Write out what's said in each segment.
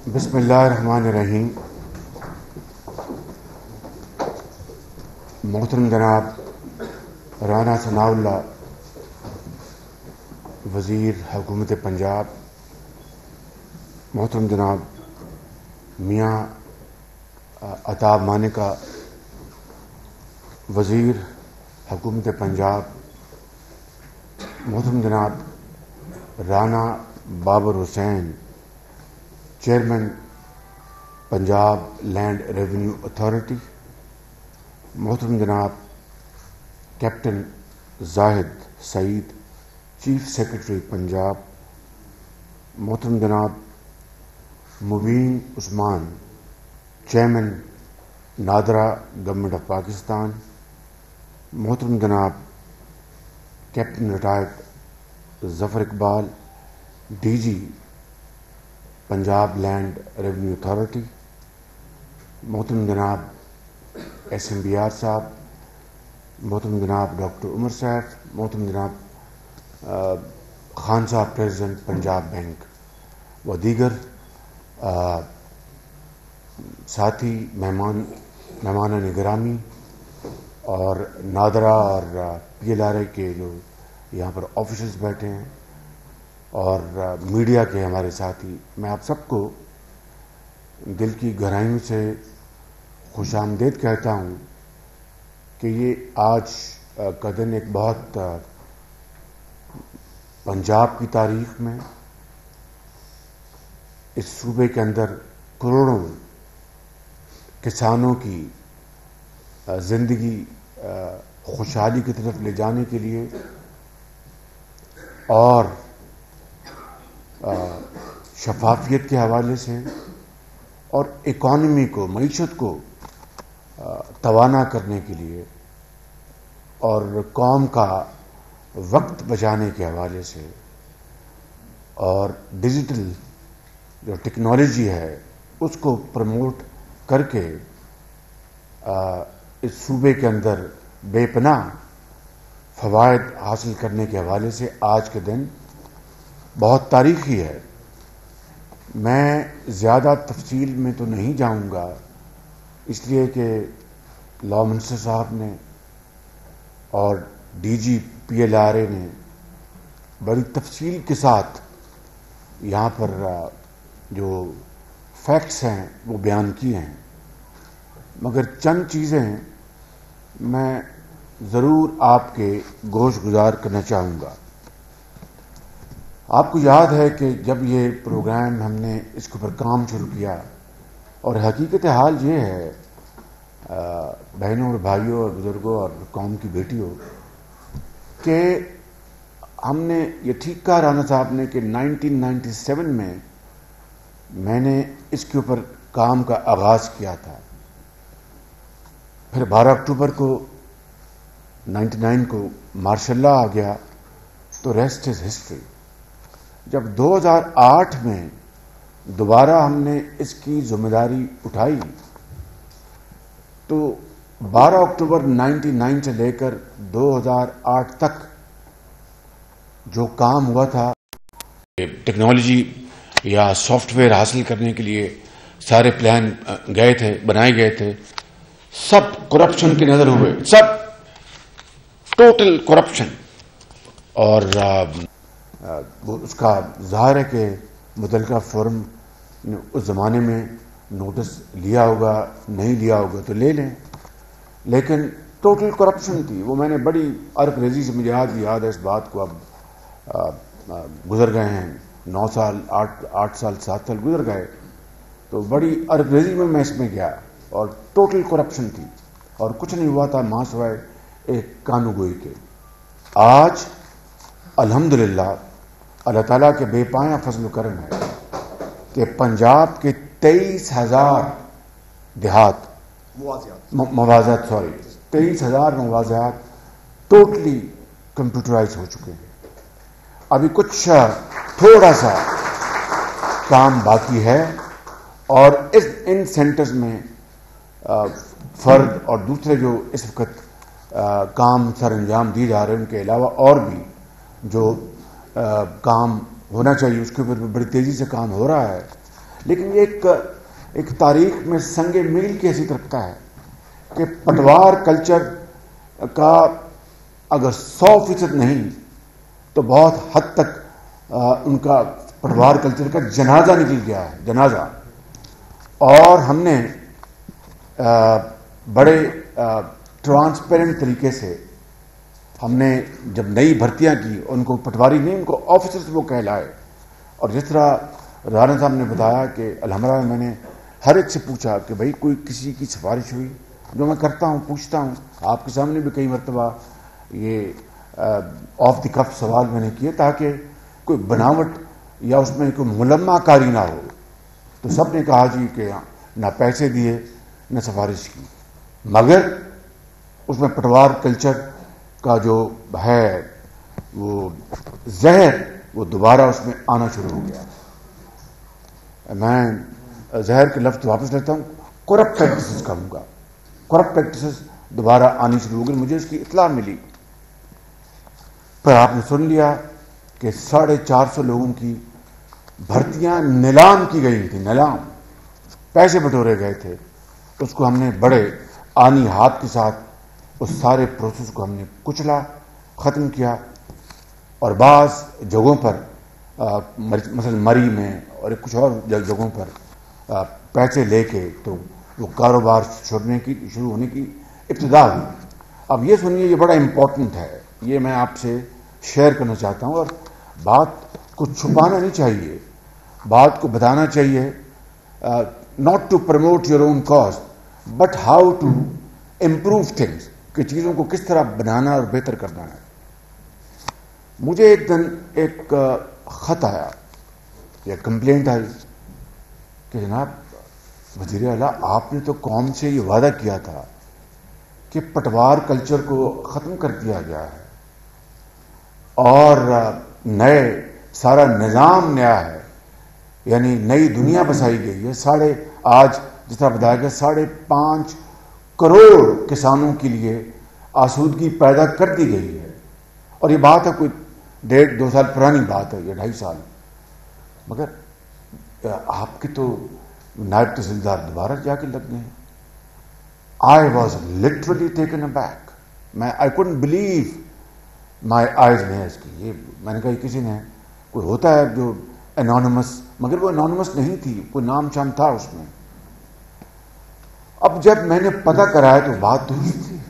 بسم اللہ الرحمن الرحیم. محترم جناب رانا ثناء اللہ وزیر حکومت پنجاب، محترم جناب میاں عطا مانکا وزیر حکومت پنجاب، محترم جناب Rana Babar Hussain chairman Punjab land revenue authority, محترم جناب captain Zahid Saeed chief secretary Punjab, محترم جناب Mubeen Usman chairman NADRA government of Pakistan, محترم جناب captain retired Zafar Iqbal D G Punjab land revenue authority, محترم جناب ایس ایم بی آر صاحب، محترم جناب ڈاکٹر عمر صاحب، محترم جناب خان صاحب پریزیڈنٹ پنجاب بینک و دیگر ساتھی مہمان گرامی اور نادرا اور پی ایل آر اے کے جو یہاں پر آفیسرز بیٹھے ہیں اور میڈیا کے ہمارے ساتھی، میں آپ سب کو دل کی گہرائیوں سے خوش آمدید کہتا ہوں کہ یہ آج کا دن ایک بہت پنجاب کی تاریخ میں اس صوبے کے اندر کروڑوں کسانوں کی زندگی خوشحالی کی طرف لے جانے کے لیے اور شفافیت کے حوالے سے اور اکانومی کو، معیشت کو توانا کرنے کے لیے اور قوم کا وقت بچانے کے حوالے سے اور ڈیجیٹل جو ٹیکنالوجی ہے اس کو پروموٹ کر کے اس صوبے کے اندر بے پناہ فوائد حاصل کرنے کے حوالے سے آج کے دن بہت تاریخی ہے. میں زیادہ تفصیل میں تو نہیں جاؤں گا، اس لیے کہ لا منسٹر صاحب نے اور D G P L R A نے بڑی تفصیل کے ساتھ یہاں پر جو فیکٹس ہیں وہ بیان کیے ہیں، مگر چند چیزیں میں ضرور آپ کے گوش گزار کرنا چاہوں گا. آپ کو یاد ہے کہ جب یہ پروگرام ہم نے اس کے اوپر کام شروع کیا، اور حقیقت حال یہ ہے بہنوں اور بھائیوں اور بزرگوں اور قوم کی بیٹیوں کہ ہم نے یہ ٹھیک کہا رانا صاحب نے کہ 1997 میں نے اس کے اوپر کام کا آغاز کیا تھا، پھر 12 اکتوبر کو 99 کو مارشل لا آ گیا تو ریسٹ از ہسٹری. جب 2008 میں دوبارہ ہم نے اس کی ذمہ داری اٹھائی تو 12 اکتوبر 99 سے لے کر 2008 تک جو کام ہوا تھا، ٹیکنالوجی یا سافٹ ویئر حاصل کرنے کے لیے سارے پلان بنائے گئے تھے، سب کرپشن کی نظر ہوئے، سب ٹوٹل کرپشن. اور اس کا ظاہر ہے کہ متعلقہ فورم نے اس زمانے میں نوٹس لیا ہوگا، نہیں لیا ہوگا تو لے لیں، لیکن ٹوٹل کرپشن تھی وہ. میں نے بڑی عرق ریزی سے، مجھے آج یاد ہے اس بات کو، اب گزر گئے ہیں 9 سال 8 سال 7 سال گزر گئے، تو بڑی عرق ریزی میں اس میں گیا اور ٹوٹل کرپشن تھی اور کچھ نہیں ہوا تھا ماں سوائے ایک قانون گوئی کے. آج الحمدللہ اللہ تعالیٰ کے بے پایاں فضل و کرم ہے کہ پنجاب کے 23,000 دیہات موازات 23,000 موازات ٹوٹلی کمپیوٹرائز ہو چکے ہیں. ابھی کچھ تھوڑا سا کام باقی ہے اور ان سینٹرز میں فرد اور دوسرے جو اس وقت کام سر انجام دیے جا رہے ہیں ان کے علاوہ اور بھی جو کام ہونا چاہیے اس کے اوپر بڑی تیزی سے کام ہو رہا ہے. لیکن یہ ایک تاریخ میں سنگ میل کی حیثیت رکھتا ہے کہ پٹوار کلچر کا اگر 100% نہیں تو بہت حد تک ان کا پٹوار کلچر کا جنازہ نکل گیا ہے، جنازہ. اور ہم نے بڑے ٹرانسپیرنٹ طریقے سے ہم نے جب نئی بھرتیاں کی، ان کو پٹواری نہیں، ان کو آفیسرز وہ کہلائے. اور جس طرح رانا صاحب نے بتایا کہ الحمدللہ میں نے ہر ایک سے پوچھا کہ بھائی کوئی کسی کی سفارش ہوئی، جو میں کرتا ہوں پوچھتا ہوں. آپ کے سامنے بھی کئی مرتبہ یہ آف دی کف سوال میں نے کیے تاکہ کوئی بناوٹ یا اس میں کوئی ملمہ کاری نہ ہو. تو سب نے کہا جی کہ نہ پیسے دیے نہ سفارش کی، مگر اس میں پٹوار کلچر کا جو ہے وہ زہر وہ دوبارہ اس میں آنا شروع ہو گیا. میں زہر کے لفظ واپس لیتا ہوں، کرپٹ پریکٹسز کہوں گا. کرپٹ پریکٹسز دوبارہ آنی شروع ہو گئی. مجھے اس کی اطلاع ملی، پر آپ نے سن لیا کہ 450 لوگوں کی بھرتیاں نیلام کی گئی تھی، نیلام، پیسے بٹورے گئے تھے. اس کو ہم نے بڑے آنی ہاتھ کے ساتھ اس سارے پروسیس کو ہم نے کچلا، ختم کیا. اور بعض جگہوں پر مثلا مری میں اور کچھ اور جگہوں پر پیسے لے کے تو وہ کاروبار شروع ہونے کی ابتدا ہوئی. اب یہ سنیے، یہ بڑا امپورٹنٹ ہے، یہ میں آپ سے شیئر کرنا چاہتا ہوں. اور بات کو چھپانا نہیں چاہیے، بات کو بتانا چاہیے. Not to promote your own cause but how to improve things, کہ چیزوں کو کس طرح بنانا اور بہتر کرنا ہے. مجھے ایک دن ایک خط آیا یا کمپلینٹ آئی کہ جناب وزیر اعلیٰ، آپ نے تو قوم سے یہ وعدہ کیا تھا کہ پٹوار کلچر کو ختم کر دیا گیا ہے اور نئے سارا نظام نیا ہے، یعنی نئی دنیا بسائی گئی ہے. آج جس طرح بتایا گیا 5.5 کروڑ کسانوں کے لیے آسودگی پیدا کر دی گئی ہے. اور یہ بات ہے کوئی 1.5-2 سال پرانی بات ہے، یا 2.5 سال. مگر آپ کے تو نائب تحصیلدار دوبارہ جا کے لگ گئے. I was literally taken aback. I couldn't believe my eyes. یہ میں نے کہا کسی نے، کوئی ہوتا ہے جو انانیمس، مگر وہ انانیمس نہیں تھی، کوئی نام شام تھا اس میں. اب جب میں نے پتہ کرایا تو بات درست تھی،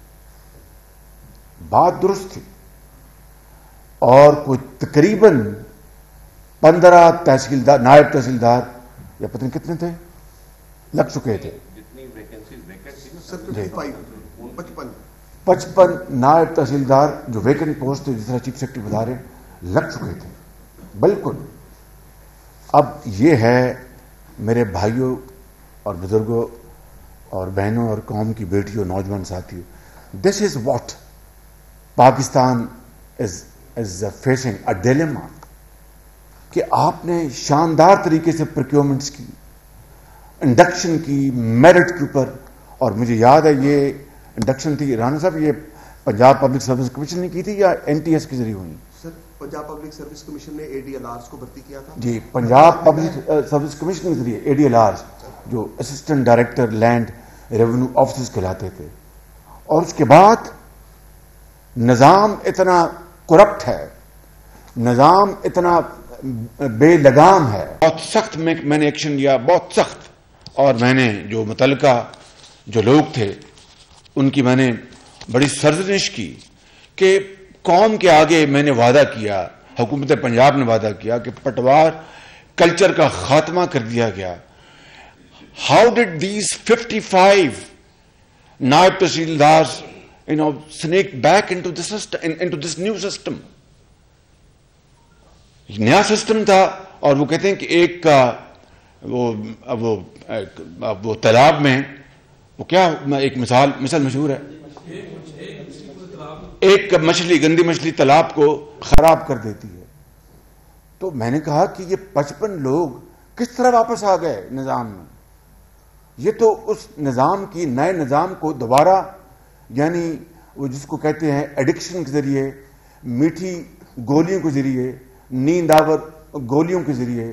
بات درست تھی. اور کوئی تقریباً 15 تحصیلدار، نائب تحصیلدار یا پتہ نہیں کتنے تھے، لگ چکے تھے. 55 نائب تحصیلدار جو ویکنٹ پوسٹ تھے، جس طرح چیف سیکرٹری بتا رہے، لگ چکے تھے بالکل. اب یہ ہے میرے بھائیوں اور بزرگوں اور بہنوں اور قوم کی بیٹیوں، نوجوان ساتھیوں، this is what Pakistan is facing a dilemma. کہ آپ نے شاندار طریقے سے پروکیورمنٹس کی، انڈکشن کی میرٹ کے اوپر. اور مجھے یاد ہے یہ انڈکشن تھی، رانا صاحب، یہ پنجاب پبلک سروس کمیشن نے کی تھی یا NTS کے ذریعے ہوئی؟ Sir Punjab public service commission نے ADLRs کو بھرتی کیا تھا. جی، پنجاب پبلک سروس کمیشن کے ذریعے ADLRs جو assistant director land revenue offices کہلاتے تھے. اور اس کے بعد نظام اتنا کرپٹ ہے، نظام اتنا بے لگام ہے. بہت سخت میں نے ایکشن لیا، بہت سخت. اور میں نے جو متعلقہ جو لوگ تھے ان کی میں نے بڑی سرزنش کی کہ قوم کے آگے میں نے وعدہ کیا، حکومت پنجاب نے وعدہ کیا کہ پٹوار کلچر کا خاتمہ کر دیا گیا. ہاؤ ڈڈ دیز 55 نائب تحصیلدار sneak back into this new system؟ نیا سسٹم تھا. اور وہ کہتے ہیں کہ ایک وہ تالاب میں وہ کیا، ایک مثال مشہور ہے، ایک مچھلی، گندی مچھلی تالاب کو خراب کر دیتی ہے. تو میں نے کہا کہ یہ 55 لوگ کس طرح واپس آ گئے نظام میں؟ یہ تو اس نظام کی، نئے نظام کو دوبارہ، یعنی وہ جس کو کہتے ہیں ایڈکشن کے ذریعے، میٹھی گولیوں کے ذریعے، نیند آور گولیوں کے ذریعے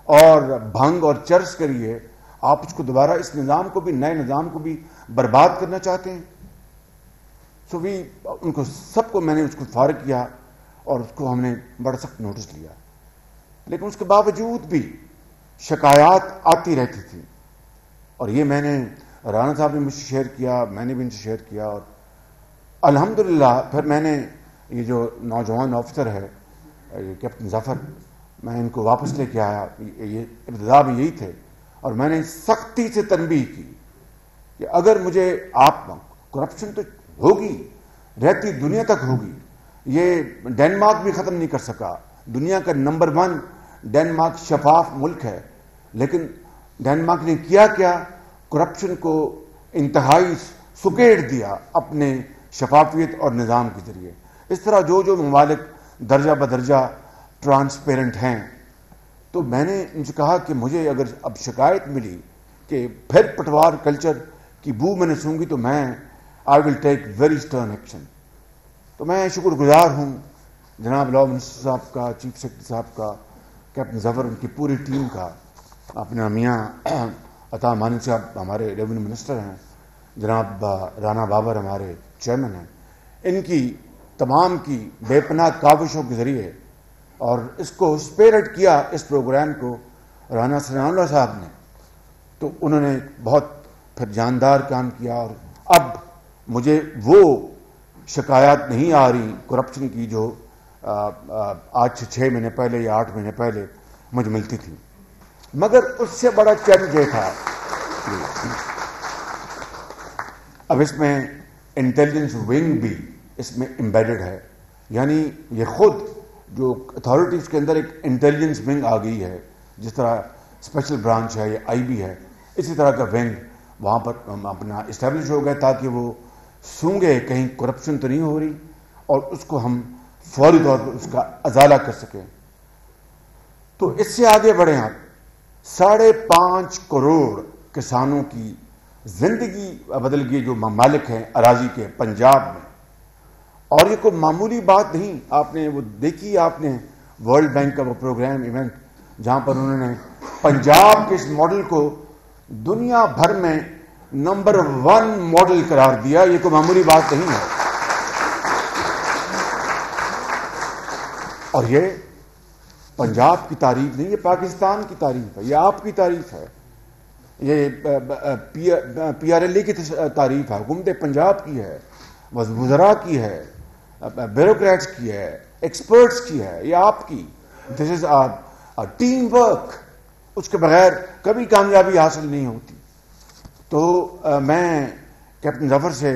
اور بھنگ اور چرس کریے، آپ اس کو دوبارہ اس نظام کو بھی، نئے نظام کو بھی برباد کرنا چاہتے ہیں. سو بھی ان کو سب کو میں نے اس کو فارغ کیا اور اس کو ہم نے بڑا سخت نوٹس لیا. لیکن اس کے باوجود بھی شکایات آتی رہتی تھی، اور یہ میں نے رانا صاحب نے مجھ سے شیئر کیا، میں نے بھی ان سے شیئر کیا. اور الحمدللہ پھر میں نے یہ جو نوجوان آفیسر ہے کیپٹن ظفر، میں ان کو واپس لے کے آیا. یہ ابتدا بھی یہی تھے، اور میں نے سختی سے تنبیہ کی کہ اگر مجھے آپ، کرپشن تو ہوگی، رہتی دنیا تک ہوگی. یہ ڈینمارک بھی ختم نہیں کر سکا. دنیا کا نمبر 1 ڈینمارک شفاف ملک ہے، لیکن ڈینمارک نے کیا کرپشن کو انتہائی سکیڑ دیا اپنے شفافیت اور نظام کے ذریعے. اس طرح جو ممالک درجہ بدرجہ ٹرانسپیرنٹ ہیں. تو میں نے ان سے کہا کہ مجھے اگر اب شکایت ملی کہ پھر پٹوار کلچر کی بو میں نے سونگی تو میں I will take very stern action. تو میں شکر گزار ہوں جناب لاء منسٹر صاحب کا، چیف سیکرٹری صاحب کا، کیپٹن ظفر، ان کی پوری ٹیم کا، اپنے میاں عطا مانی صاحب ہمارے ریونیو منسٹر ہیں، جناب رانا بابر ہمارے چیئرمین ہیں، ان کی تمام کی بے پناہ کاوشوں کے ذریعے. اور اس کو اسپیرٹ کیا اس پروگرام کو رانا ثناء اللہ صاحب نے. تو انہوں نے بہت پھر جاندار کام کیا، اور اب مجھے وہ شکایات نہیں آ رہی کرپشن کی جو آج سے 6 مہینے پہلے یا 8 مہینے پہلے مجھے ملتی تھی. مگر اس سے بڑا چیلنج یہ تھا، اب اس میں انٹیلیجنس ونگ بھی اس میں امبیڈڈ ہے. یعنی یہ خود جو اتھارٹیز کے اندر ایک انٹیلیجنس ونگ آ گئی ہے، جس طرح اسپیشل برانچ ہے یا آئی بی ہے، اسی طرح کا ونگ وہاں پر اپنا اسٹیبلش ہو گیا تاکہ وہ سونگے کہیں کرپشن تو نہیں ہو رہی، اور اس کو ہم فوری طور پر اس کا ازالہ کر سکیں. تو اس سے آگے بڑھیں آپ. 5.5 کروڑ کسانوں کی زندگی بدل گئی جو ممالک ہیں اراضی کے پنجاب میں. اور یہ کوئی معمولی بات نہیں. آپ نے وہ دیکھی، آپ نے ورلڈ بینک کا وہ پروگرام ایونٹ جہاں پر انہوں نے پنجاب کے اس ماڈل کو دنیا بھر میں نمبر 1 ماڈل قرار دیا. یہ کوئی معمولی بات نہیں ہے. اور یہ پنجاب کی تعریف نہیں، یہ پاکستان کی تعریف ہے، یہ آپ کی تعریف ہے، یہ PRLA کی تعریف ہے، حکومت پنجاب کی ہے، وزراء کی ہے، بیوروکریٹس کی ہے، ایکسپرٹس کی ہے، یہ آپ کی. دس از ٹیم ورک. اس کے بغیر کبھی کامیابی حاصل نہیں ہوتی. تو میں کیپٹن ظفر سے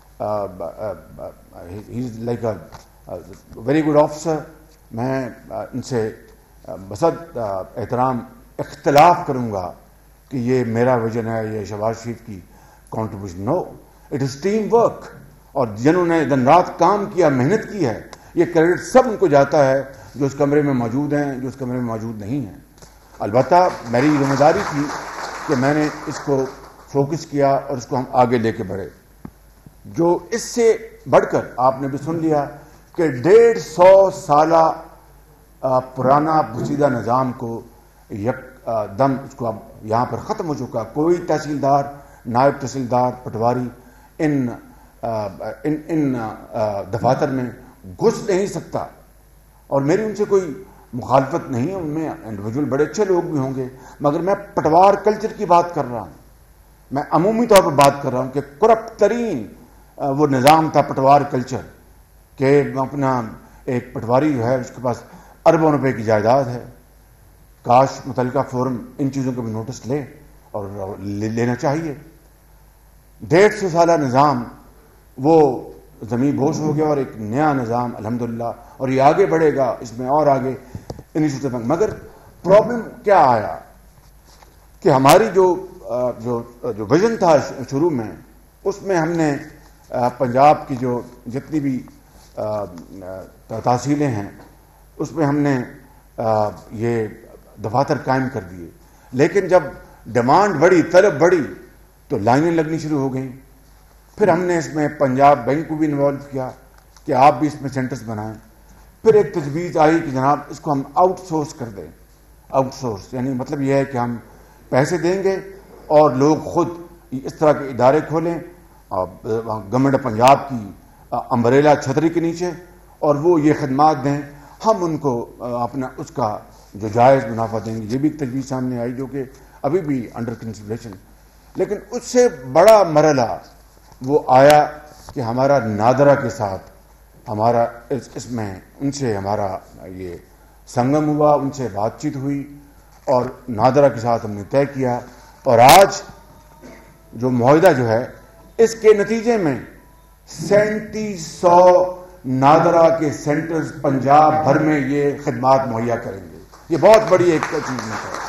he is like a very good officer. میں ان سے بصد احترام اختلاف کروں گا کہ یہ میرا ویژن ہے، یہ شہباز شریف کی contribution. No, it is team work. اور جنہوں نے دن رات کام کیا، محنت کی ہے، یہ کریڈٹ سب ان کو جاتا ہے جو اس کمرے میں موجود ہیں، جو اس کمرے میں موجود نہیں ہیں. البتہ میری ذمہ داری تھی کہ میں نے اس کو فوکس کیا اور اس کو ہم آگے لے کے بڑھے. جو اس سے بڑھ کر آپ نے بھی سن لیا کہ 150 سالہ پرانا پوشیدہ نظام کو یک دم اس کو اب یہاں پر ختم ہو چکا. کوئی تحصیلدار، نائب تحصیلدار، پٹواری ان دفاتر میں گھس نہیں سکتا. اور میری ان سے کوئی مخالفت نہیں ہے، ان میں انڈیویجول بڑے اچھے لوگ بھی ہوں گے، مگر میں پٹوار کلچر کی بات کر رہا ہوں. میں عمومی طور پر بات کر رہا ہوں کہ کرپٹ ترین وہ نظام تھا پٹوار کلچر، کہ اپنا ایک پٹواری جو ہے اس کے پاس اربوں روپے کی جائیداد ہے. کاش متعلقہ فورم ان چیزوں کو بھی نوٹس لے اور لینا چاہیے. 150 سالہ نظام وہ زمین بوش ہو گیا اور ایک نیا نظام الحمدللہ، اور یہ آگے بڑھے گا اس میں اور آگے انیشیٹو. مگر پرابلم کیا آیا کہ ہماری جو ویژن تھا شروع میں، اس میں ہم نے پنجاب کی جو جتنی بھی تحصیلیں ہیں اس میں ہم نے یہ دفاتر قائم کر دیے. لیکن جب ڈیمانڈ بڑھی، طلب بڑھی، تو لائنیں لگنی شروع ہو گئیں. پھر ہم نے اس میں پنجاب بینک کو بھی انوالو کیا کہ آپ بھی اس میں سینٹرز بنائیں. پھر ایک تجویز آئی کہ جناب اس کو ہم آؤٹ سورس کر دیں. آؤٹ سورس، یعنی مطلب یہ ہے کہ ہم پیسے دیں گے اور لوگ خود اس طرح کے ادارے کھولیں گورنمنٹ آف پنجاب کی امبریلا چھتری کے نیچے، اور وہ یہ خدمات دیں، ہم ان کو اپنا اس کا جو جائز منافع دیں گے. یہ بھی ایک تجویز سامنے آئی جو کہ ابھی بھی انڈر کنسیڈریشن. لیکن اس سے بڑا مرحلہ وہ آیا کہ ہمارا نادرا کے ساتھ ہمارا اس میں ان سے ہمارا یہ سنگم ہوا، ان سے بات چیت ہوئی اور نادرا کے ساتھ ہم نے طے کیا، اور آج جو معاہدہ جو ہے اس کے نتیجے میں 3700 نادرا کے سینٹرز پنجاب بھر میں یہ خدمات مہیا کریں گے. یہ بہت بڑی ایک اچیومنٹ ہے.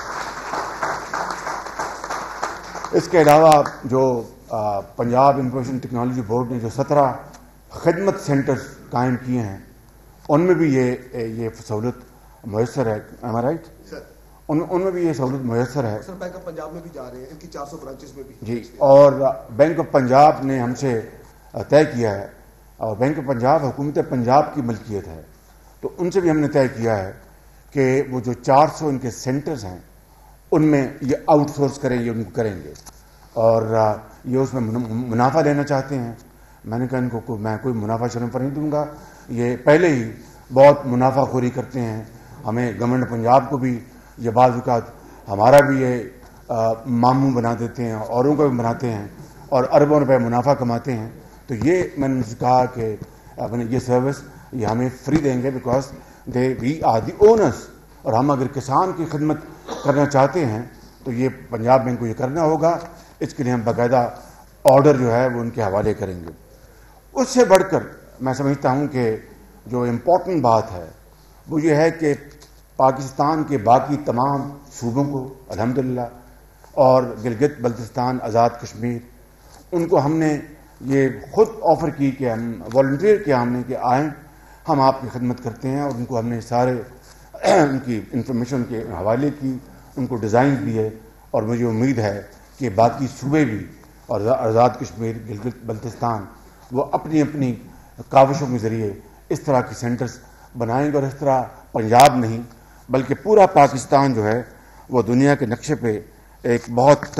اس کے علاوہ جو پنجاب انفارمیشن ٹیکنالوجی بورڈ نے جو 17 خدمت سینٹرز قائم کیے ہیں ان میں بھی یہ سہولت میسر ہے. ایم آئی رائٹ؟ ان میں بھی یہ سہولت میسر ہے. سر بینک آف پنجاب میں بھی جا رہے ہیں، ان کی 400 برانچز میں بھی. جی، اور بینک آف پنجاب نے ہم سے طے کیا ہے، اور بینک آف پنجاب حکومت پنجاب کی ملکیت ہے، تو ان سے بھی ہم نے طے کیا ہے کہ وہ جو 400 ان کے سینٹرز ہیں ان میں یہ آؤٹ سورس کریں، یہ ان کو کریں گے، اور یہ اس میں منافع لینا چاہتے ہیں. میں نے کہا ان کو میں کوئی منافع شرم پر نہیں دوں گا، یہ پہلے ہی بہت منافع خوری کرتے ہیں. ہمیں گورنمنٹ پنجاب کو بھی یہ بعض اوقات ہمارا بھی یہ ماموں بنا دیتے ہیں، اوروں کو بھی بناتے ہیں اور اربوں روپے منافع کماتے ہیں. تو یہ میں نے کہا کہ اپنے یہ سروس یہ ہمیں فری دیں گے، because we are the owners, اور ہم اگر کسان کی خدمت کرنا چاہتے ہیں تو یہ پنجاب بینک کو یہ کرنا ہوگا. اس کے لیے ہم باقاعدہ آرڈر جو ہے وہ ان کے حوالے کریں گے. اس سے بڑھ کر میں سمجھتا ہوں کہ جو امپورٹنٹ بات ہے وہ یہ ہے کہ پاکستان کے باقی تمام صوبوں کو الحمدللہ اور گلگت بلتستان آزاد کشمیر ان کو ہم نے یہ خود آفر کی کہ ہم والنٹیئر کیا ہم نے کہ آئیں ہم آپ کی خدمت کرتے ہیں، اور ان کو ہم نے سارے ان کی انفارمیشن کے حوالے کی، ان کو ڈیزائن دیے، اور مجھے امید ہے کہ باقی صوبے بھی اور آزاد کشمیر گلگت بلتستان وہ اپنی اپنی کاوشوں کے ذریعے اس طرح کی سینٹرز بنائیں گے، اور اس طرح پنجاب نہیں بلکہ پورا پاکستان جو ہے وہ دنیا کے نقشے پہ ایک بہت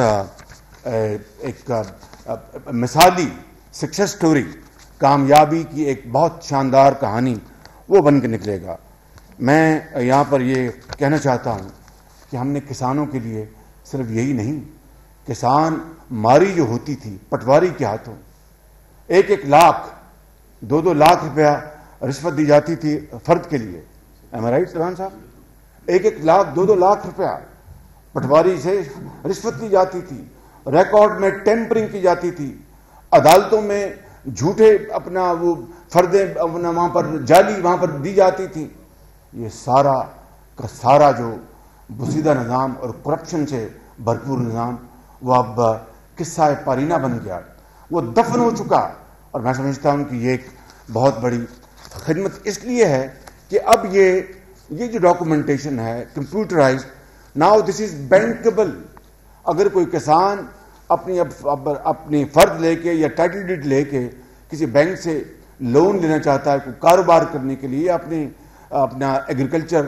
ایک مثالی سکسیس سٹوری، کامیابی کی ایک بہت شاندار کہانی وہ بن کے نکلے گا. میں یہاں پر یہ کہنا چاہتا ہوں کہ ہم نے کسانوں کے لیے صرف یہی نہیں، کسان ماری جو ہوتی تھی پٹواری کے ہاتھوں 1-1 لاکھ 2-2 لاکھ روپیہ رشوت دی جاتی تھی فرد کے لیے. ایم آئی رائٹ سلمان صاحب؟ 1-1 لاکھ 2-2 لاکھ روپیہ پٹواری سے رشوت دی جاتی تھی، ریکارڈ میں ٹیمپرنگ کی جاتی تھی، عدالتوں میں جھوٹے اپنا وہ فردیں اپنا وہاں پر جعلی وہاں پر دی جاتی تھی. یہ سارا کا سارا جو بسیدہ نظام اور کرپشن سے بھرپور نظام وہ اب قصہ پارینہ بن گیا، وہ دفن ہو چکا. اور میں سمجھتا ہوں کہ یہ ایک بہت بڑی خدمت اس لیے ہے کہ اب یہ جو ڈاکومنٹیشن ہے کمپیوٹرائز، ناؤ دس از بینکبل. اگر کوئی کسان اپنی فرد لے کے یا ٹائٹل ڈیڈ لے کے کسی بینک سے لون لینا چاہتا ہے کوئی کاروبار کرنے کے لیے، اپنا ایگریکلچر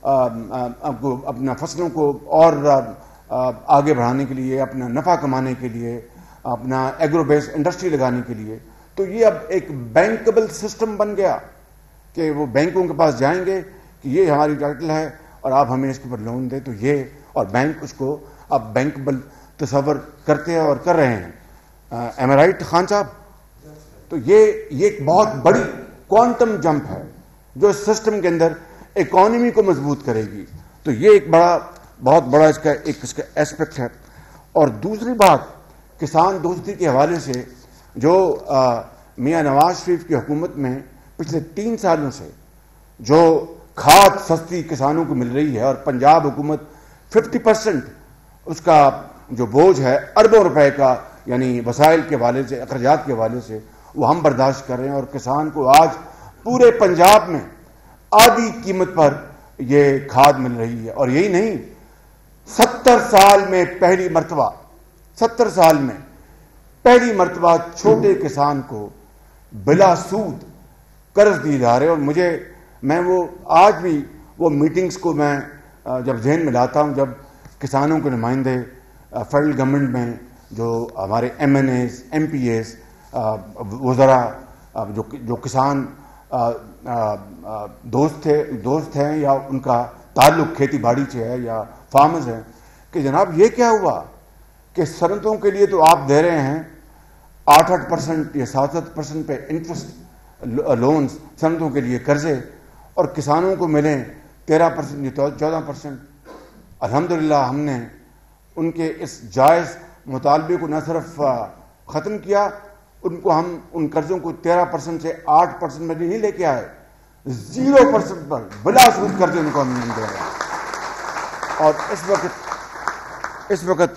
اپنا فصلوں کو اور آگے بڑھانے کے لیے، اپنا نفع کمانے کے لیے، اپنا ایگرو بیس انڈسٹری لگانے کے لیے، تو یہ اب ایک بینکبل سسٹم بن گیا کہ وہ بینکوں کے پاس جائیں گے کہ یہ ہماری ٹائٹل ہے اور آپ ہمیں اس کے اوپر لون دیں، تو یہ اور بینک اس کو اب بینکبل تصور کرتے ہیں اور کر رہے ہیں. ایم آئی رائٹ خان صاحب؟ تو یہ ایک بہت بڑی کوانٹم جمپ ہے جو اس سسٹم کے اندر اکانومی کو مضبوط کرے گی. تو یہ ایک بہت بڑا اس کا ایسپیکٹ ہے. اور دوسری بات کسان دوستی کے حوالے سے جو میاں نواز شریف کی حکومت میں پچھلے 3 سالوں سے جو کھاد سستی کسانوں کو مل رہی ہے، اور پنجاب حکومت 50% اس کا جو بوجھ ہے اربوں روپے کا، یعنی وسائل کے حوالے سے، اخراجات کے حوالے سے وہ ہم برداشت کر رہے ہیں، اور کسان کو آج پورے پنجاب میں آدھی قیمت پر یہ کھاد مل رہی ہے. اور یہی نہیں، 70 سال میں پہلی مرتبہ چھوٹے کسان کو بلا سود قرض دیے جا رہے. اور میں وہ آج بھی وہ میٹنگز کو میں جب ذہن میں لاتا ہوں جب کسانوں کے نمائندے فیڈرل گورنمنٹ میں جو ہمارے MNAs MPAs وزراء جو کسان دوست ہیں یا ان کا تعلق کھیتی باڑی سے ہے یا فارمرز ہیں کہ جناب یہ کیا ہوا کہ صنعتوں کے لیے تو آپ دے رہے ہیں 8% یا 7% پہ انٹرسٹ لونز صنعتوں کے لیے قرضے اور کسانوں کو ملیں 13% یا 14%. الحمدللہ ہم نے ان کے اس جائز مطالبے کو نہ صرف ختم کیا، ان کو ہم ان قرضوں کو 13% سے 8% میں نہیں لے کے آئے، 0% پر بلا سود قرضے ان کو ہم دے رہے ہیں. اور اس وقت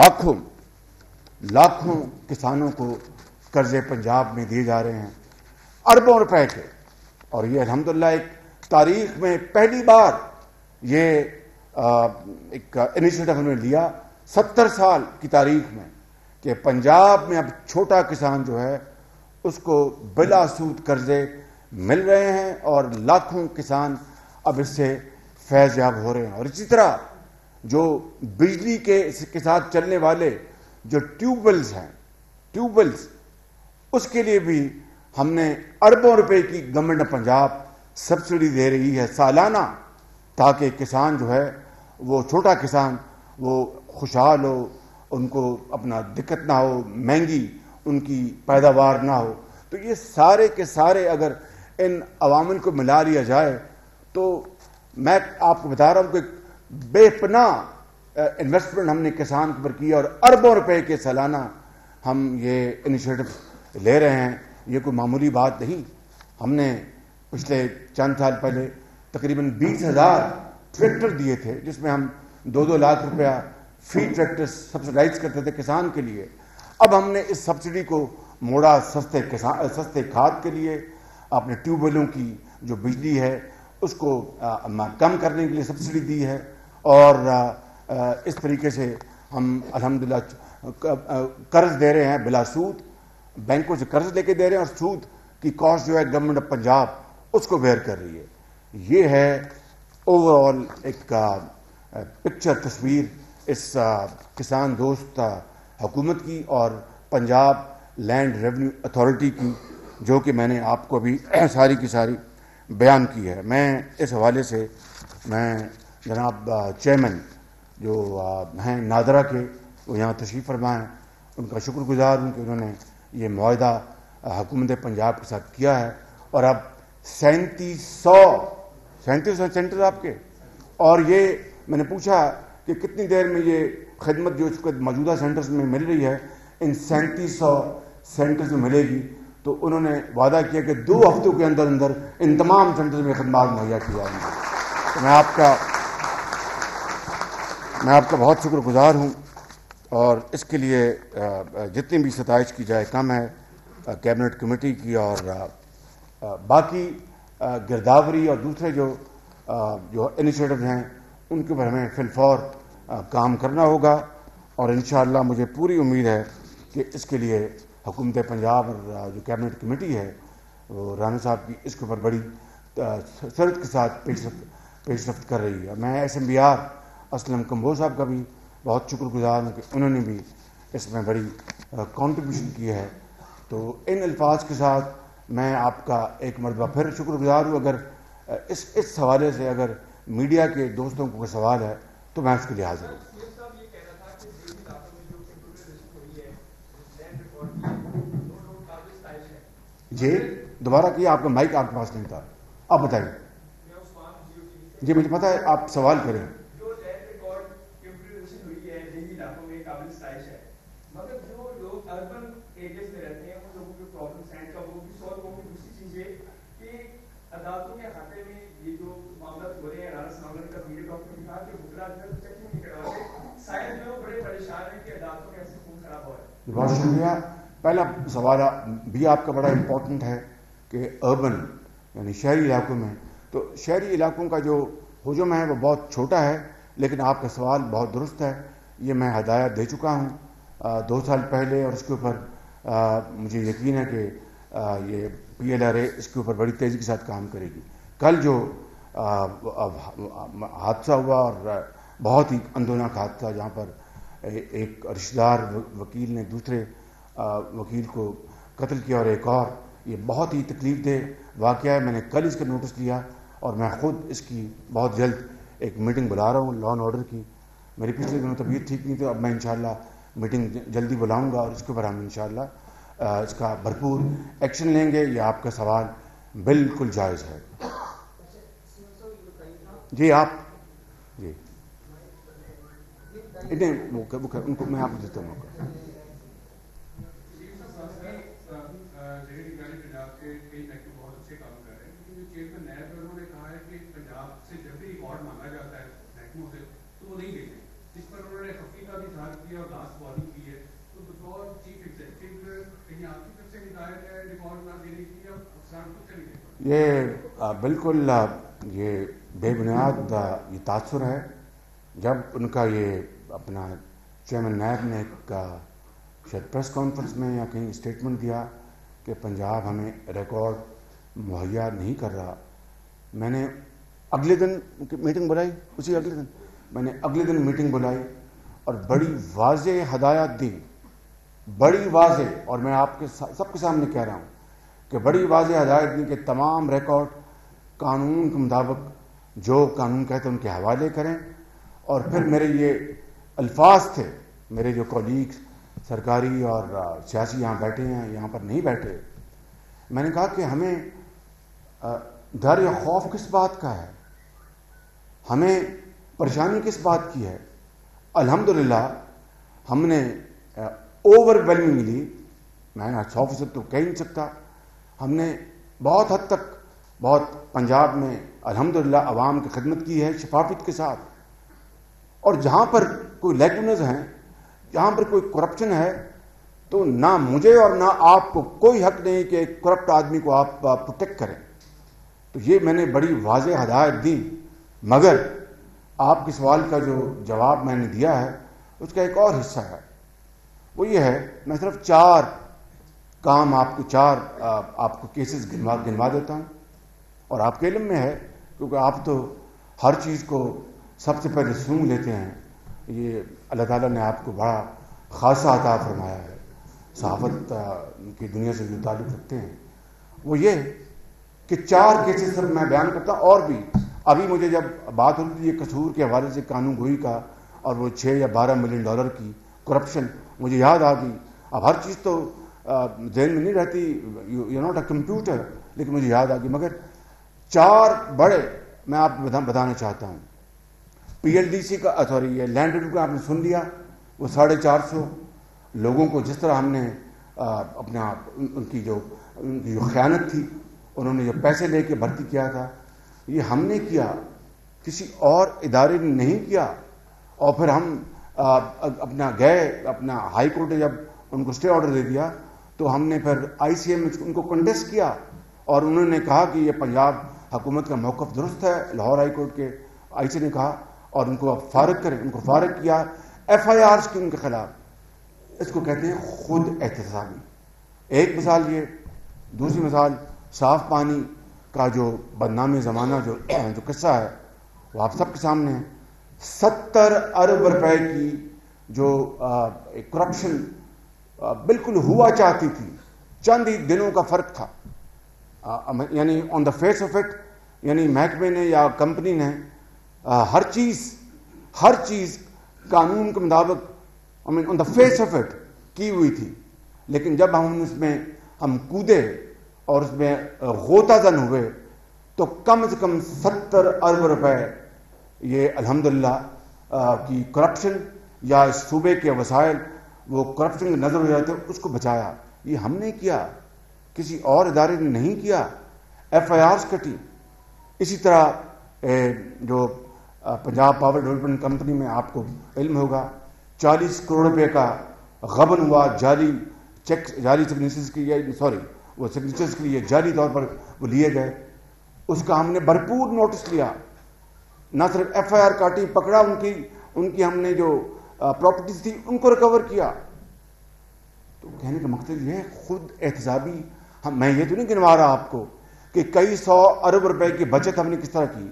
لاکھوں کسانوں کو قرضے پنجاب میں دیے جا رہے ہیں اربوں روپے کے. اور یہ الحمدللہ ایک تاریخ میں پہلی بار یہ ایک انیشیٹو ہم نے لیا 70 سال کی تاریخ میں کہ پنجاب میں اب چھوٹا کسان جو ہے اس کو بلا سود قرضے مل رہے ہیں اور لاکھوں کسان اب اس سے فیض یاب ہو رہے ہیں. اور اسی طرح جو بجلی کے ساتھ چلنے والے جو ٹیوب ویلز اس کے لیے بھی ہم نے اربوں روپے کی گورنمنٹ آف پنجاب سبسڈی دے رہی ہے سالانہ، تاکہ کسان جو ہے وہ چھوٹا کسان وہ خوشحال ہو، ان کو اپنا دقت نہ ہو، مہنگی ان کی پیداوار نہ ہو. تو یہ سارے کے سارے اگر ان عوامل کو ملا لیا جائے تو میں آپ کو بتا رہا ہوں کہ بے پناہ انویسٹمنٹ ہم نے کسان کے اوپر کیا اور اربوں روپے کے سالانہ ہم یہ انیشیٹو لے رہے ہیں. یہ کوئی معمولی بات نہیں. ہم نے پچھلے چند سال پہلے تقریباً 20,000 ٹریکٹر دیے تھے، جس میں ہم 2-2 لاکھ روپیہ فی ٹریکٹر سبسڈائز کرتے تھے کسان کے لیے. اب ہم نے اس سبسڈی کو موڑا سستے کھاد کے لیے، اپنے ٹیوب ویلوں کی جو بجلی ہے اس کو کم کرنے کے لیے سبسڈی دی ہے. اور اس طریقے سے ہم الحمدللہ قرض دے رہے ہیں بلا سود، بینکوں سے قرض لے کے دے رہے ہیں اور سود کی کاسٹ جو ہے گورنمنٹ آف پنجاب اس کو بیئر کر رہی ہے. یہ ہے اوور آل ایک پکچر، تصویر اس کسان دوست حکومت کی اور پنجاب لینڈ ریونیو اتھارٹی کی، جو کہ میں نے آپ کو ابھی ساری کی ساری بیان کی ہے. میں اس حوالے سے میں جناب چیئرمین جو ہیں نادرا کے، وہ یہاں تشریف فرما ہیں، ان کا شکر گزار ہوں کہ انہوں نے یہ معاہدہ حکومت پنجاب کے ساتھ کیا ہے. اور اب 3700 سینٹر آپ کے، اور یہ میں نے پوچھا کہ کتنی دیر میں یہ خدمت جو اس کو موجودہ سینٹرز میں مل رہی ہے ان 3700 سینٹرز میں ملے گی، تو انہوں نے وعدہ کیا کہ 2 ہفتوں کے اندر ان تمام سینٹرز میں خدمات مہیا کی جائیں گی. تو میں آپ کا بہت شکر گزار ہوں، اور اس کے لیے جتنی بھی ستائش کی جائے کم ہے کیبنٹ کمیٹی کی اور باقی گرداوری اور دوسرے جو انیشیٹو ہیں ان کے اوپر ہمیں فی الفور کام کرنا ہوگا. اور انشاءاللہ مجھے پوری امید ہے کہ اس کے لیے حکومت پنجاب اور جو کیبنٹ کمیٹی ہے وہ رانا صاحب کی اس کے اوپر بڑی سرعت کے ساتھ پیش رفت کر رہی ہے. میں S M B R Aslam کمبوز صاحب کا بھی بہت شکر گزار ہوں کہ انہوں نے بھی اس میں بڑی کنٹریبیوشن کی ہے. تو ان الفاظ کے ساتھ میں آپ کا ایک مرتبہ پھر شکر گزار ہوں. اگر اس حوالے سے اگر میڈیا کے دوستوں کو کوئی سوال ہے تو میں اس کے لیے حاضر ہوں. جی دوبارہ کیا، آپ کا مائک آپ کے پاس نہیں تھا، آپ بتائیں. جی مجھے پتا ہے، آپ سوال کریں. بہت شکریہ. پہلا سوال بھی آپ کا بڑا امپورٹنٹ ہے کہ اربن یعنی شہری علاقوں میں، تو شہری علاقوں کا جو حجم ہے وہ بہت چھوٹا ہے، لیکن آپ کا سوال بہت درست ہے. یہ میں ہدایت دے چکا ہوں 2 سال پہلے، اور اس کے اوپر مجھے یقین ہے کہ یہ PLRA اس کے اوپر بڑی تیزی کے ساتھ کام کرے گی. کل جو حادثہ ہوا اور بہت ہی اندوناک حادثہ جہاں پر ایک رشتہ دار وکیل نے دوسرے وکیل کو قتل کیا اور ایک اور. یہ بہت ہی تکلیف دہ واقعہ ہے. میں نے کل اس کا نوٹس لیا اور میں خود اس کی بہت جلد ایک میٹنگ بلا رہا ہوں لا اینڈ آرڈر کی. میری پچھلے دنوں طبیعت ٹھیک نہیں تھی, اب میں انشاءاللہ میٹنگ جلدی بلاؤں گا اور اس کے اوپر ہم انشاءاللہ اس کا بھرپور ایکشن لیں گے. یہ آپ کا سوال بالکل جائز ہے. جی آپ جی ان کو میں آپ کو دیتا ہوں موقع. یہ بالکل یہ بے بنیاد یہ تاثر ہے. جب ان کا یہ اپنا چیئرمین نیب نے ایک شاید پریس کانفرنس میں یا کہیں اسٹیٹمنٹ دیا کہ پنجاب ہمیں ریکارڈ مہیا نہیں کر رہا, میں نے اگلے دن میٹنگ بلائی. اسی اگلے دن میں نے اگلے دن میٹنگ بلائی اور بڑی واضح ہدایت دی, بڑی واضح, اور میں آپ کے سب کے سامنے کہہ رہا ہوں کہ بڑی واضح ہدایت دی کہ تمام ریکارڈ قانون کے مطابق جو قانون کہتے ہیں ان کے حوالے کریں. اور پھر میرے یہ الفاظ تھے, میرے جو کولیگز سرکاری اور سیاسی یہاں بیٹھے ہیں, یہاں پر نہیں بیٹھے, میں نے کہا کہ ہمیں ڈر یا خوف کس بات کا ہے, ہمیں پریشانی کس بات کی ہے. الحمدللہ ہم نے اوور ویلمنگلی, میں 100% تو کہہ نہیں سکتا, ہم نے بہت حد تک بہت پنجاب میں الحمدللہ عوام کی خدمت کی ہے شفافیت کے ساتھ. اور جہاں پر کوئی لیکونز ہیں, جہاں پر کوئی کرپشن ہے, تو نہ مجھے اور نہ آپ کو کوئی حق نہیں کہ ایک کرپٹ آدمی کو آپ پروٹیکٹ کریں. تو یہ میں نے بڑی واضح ہدایت دی. مگر آپ کے سوال کا جو جواب میں نے دیا ہے اس کا ایک اور حصہ ہے, وہ یہ ہے, میں صرف 4 کام آپ کو کیسز گنوا دیتا ہوں. اور آپ کے علم میں ہے کیونکہ آپ تو ہر چیز کو سب سے پہلے سونگ لیتے ہیں. یہ اللہ تعالیٰ نے آپ کو بڑا خاصہ عطا فرمایا ہے صحافت کی دنیا سے جو تعلق رکھتے ہیں. وہ یہ کہ 4 کیسز سب میں بیان کرتا ہوں. اور بھی ابھی مجھے جب بات ہوتی تھی یہ قصور کے حوالے سے قانون گوئی کا اور وہ 6 یا 12 ملین ڈالر کی کرپشن, مجھے یاد آ گئی. اب ہر چیز تو ذہن میں نہیں رہتی, یو ناٹ اے کمپیوٹر, لیکن مجھے یاد آ گئی. مگر 4 بڑے میں آپ کو بتانا چاہتا ہوں. پی ایل ڈی سی کا یہ لینڈ ریویو کا آپ نے سن لیا, وہ 450 لوگوں کو جس طرح ہم نے اپنا ان کی جو خیانت تھی, انہوں نے جو پیسے لے کے بھرتی کیا تھا, یہ ہم نے کیا, کسی اور ادارے نے نہیں کیا. اور پھر ہم اپنا ہائی کورٹ نے جب ان کو اسٹے آرڈر دے دیا تو ہم نے پھر آئی سی ایم ان کو کنٹیسٹ کیا اور انہوں نے کہا کہ یہ پنجاب حکومت کا موقف درست ہے. لاہور ہائی کورٹ کے آئی سی نے کہا اور ان کو اب فارغ کریں. ان کو فارغ کیا ایف آئی آرز کی ان کے خلاف. اس کو کہتے ہیں خود احتسابی. ایک مثال یہ. دوسری مثال صاف پانی کا جو بدنامی زمانہ جو قصہ ہے وہ آپ سب کے سامنے ہے. 70 ارب روپے کی جو کرپشن بالکل ہوا چاہتی تھی, چند ہی دنوں کا فرق تھا. یعنی on the face of it, یعنی محکمے نے یا کمپنی نے ہر چیز قانون کے مطابق on the face of it کی ہوئی تھی. لیکن جب ہم اس میں کودے اور اس میں غوطہ زن ہوئے تو کم سے کم 70 ارب روپے یہ الحمدللہ کی کرپشن یا اس صوبے کے وسائل وہ کرپشن کے نظر ہو جاتے ہیں, اس کو بچایا. یہ ہم نے کیا, کسی اور ادارے نے نہیں کیا. ایف آئی آرز کٹی. اسی طرح جو پنجاب پاور ڈیولپمنٹ کمپنی میں آپ کو علم ہوگا 40 کروڑ روپے کا غبن ہوا, جعلی سگنیچرز کے لیے, وہ سگنیچرز کے لیے جعلی طور پر وہ لیے گئے. اس کا ہم نے بھرپور نوٹس لیا. نہ صرف ایف آئی آر کاٹی, پکڑا, ان کی ہم نے جو پراپرٹیز تھی ان کو ریکور کیا. تو کہنے کا مقصد یہ ہے خود احتسابی. میں یہ تو نہیں گنوا رہا آپ کو کہ کئی 100 ارب روپے کی بچت ہم نے کس طرح کی.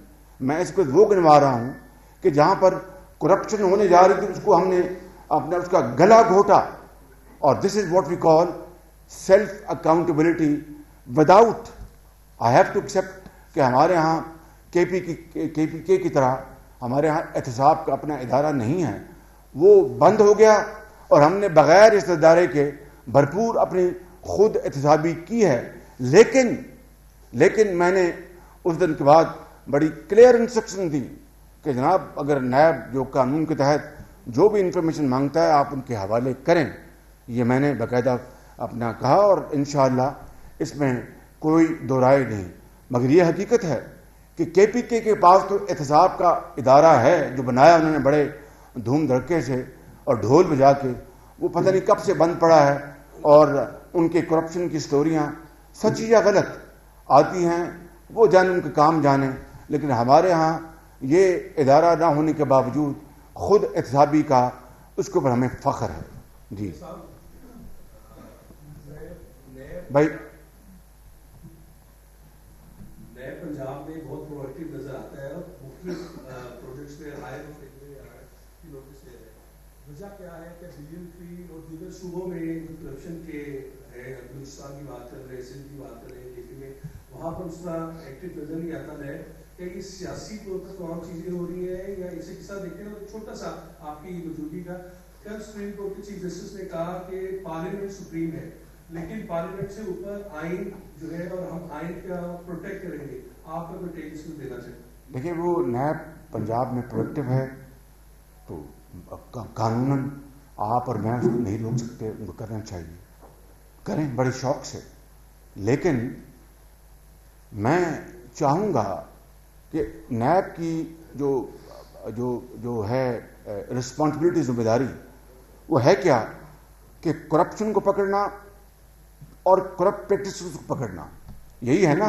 میں اس کو وہ گنوا رہا ہوں کہ جہاں پر کرپشن ہونے جا رہی تھی اس کو ہم نے اپنا اس کا گلا گھوٹا. اور this is what we call self accountability without I have to accept کہ ہمارے ہاں کے پی کے کی طرح ہمارے ہاں احتساب کا اپنا ادارہ نہیں ہے. وہ بند ہو گیا اور ہم نے بغیر اس ادارے کے بھرپور اپنی خود احتسابی کی ہے. لیکن میں نے اس دن کے بعد بڑی کلیئر انسٹرکشن دی کہ جناب اگر نیب جو قانون کے تحت جو بھی انفارمیشن مانگتا ہے آپ ان کے حوالے کریں. یہ میں نے باقاعدہ اپنا کہا اور انشاءاللہ اس میں کوئی دو رائے نہیں. مگر یہ حقیقت ہے کہ کے پی کے پاس تو احتساب کا ادارہ ہے جو بنایا انہوں نے بڑے دھوم دھڑکے سے اور ڈھول بجا کے. وہ پتہ نہیں کب سے بند پڑا ہے اور ان کے کرپشن کی سٹوریاں سچی یا غلط آتی ہیں وہ جانے ان کے کام جانے. لیکن ہمارے ہاں یہ ادارہ نہ ہونے کے باوجود خود احتسابی کا اس کے اوپر ہمیں فخر ہے. جی بھائی نئے پنجاب میں بہت پروڈکٹیو نظر آتا ہے اور مختلف پروجیکٹس میں نوٹس لے رہے ہیں. وجہ کیا ہے کہ بلین فی اور دیگر صوبوں میں جو کرپشن کے ہے بلوچستان کی بات کر رہے ہیں, سندھ کی بات کر رہے ہیں, لیکن میں وہاں پر اس طرح ایکٹیو نظر نہیں آتا ہے کہ یہ سیاسی طور پر تمام چیزیں ہو رہی ہیں یا اسے کس طرح دیکھیں. اور چھوٹا سا آپ کی موجودگی کا کل سپریم کورٹ کے چیف جسٹس نے کہا کہ پارلیمنٹ سپریم ہے لیکن پارلیمنٹ سے اوپر آئین جو ہے اور ہم آئین کا پروٹیکٹ کریں گے. آپ کا کوئی ٹیک اس کو دینا چاہیے. دیکھیے وہ نیب پنجاب میں پروڈکٹیو ہے تو قانوناً آپ اور میں اس کو نہیں روک سکتے, ان کو کرنا چاہیے, کریں بڑے شوق سے. لیکن میں چاہوں گا کہ نیب کی جو ہے رسپانسبلٹی ذمہ داری وہ ہے کیا کہ کرپشن کو پکڑنا اور کرپٹ پریکٹسز کو پکڑنا, یہی ہے نا.